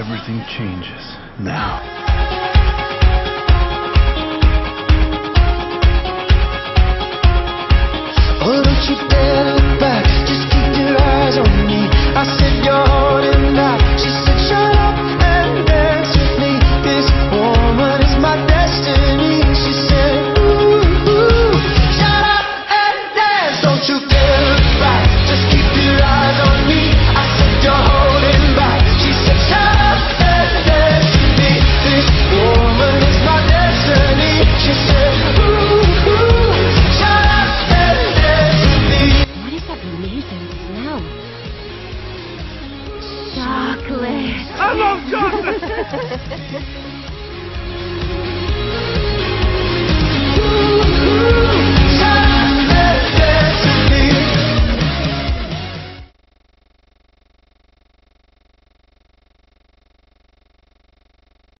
Everything changes now. Oh, don't you dare look back, just keep your eyes on me. I said you're holding back. She said shut up and dance with me. This woman is my destiny. She said ooh, ooh, shut up and dance. Don't you dare look back, just keep your eyes on me. I said you're holding back. She said shut up and dance with me. This woman is my destiny. She said ooh, ooh, shut up and dance with me. What is that amazing smell? Chocolate. I love chocolate!